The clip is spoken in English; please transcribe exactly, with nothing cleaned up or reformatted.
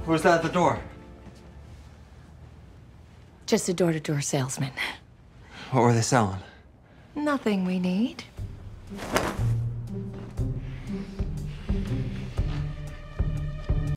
Who's that at the door? Just a door-to-door salesman. What were they selling? Nothing we need.